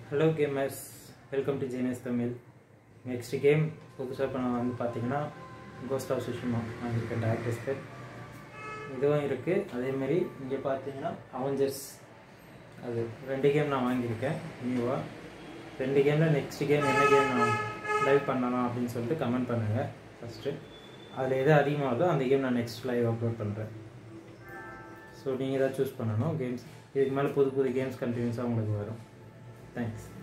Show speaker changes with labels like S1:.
S1: Hello gamers, welcome to Genius Tamil. Next game புதுசா இப்ப நான் வந்து பாத்தீங்கன்னா Ghost of Tsushima வாங்கிருக்க டைரக்டர்ஸ் பேர் இதுவும் இருக்கு. அதே மாதிரி இங்க பாத்தீங்கன்னா Avengers அது ரெண்டு கேம் நான் வாங்கிருக்கேன் நியூவா. ரெண்டு கேம்ல நெக்ஸ்ட் கேம் என்ன கேம் நான் லைவ் பண்ணலாம் அப்படினு சொல்லிட்டு கமெண்ட் பண்ணுங்க ஃபர்ஸ்ட். அதுல எது அதிகமா வருதோ அந்த கேம் நான் நெக்ஸ்ட் லைவ் அப்லோட் பண்றேன். சோ நீங்க தான் चूஸ் பண்ணனும் கேம்ஸ். இதுக்கு மேல புது புது கேம்ஸ் கண்டினியூஸா உங்களுக்கு வரும். Thanks.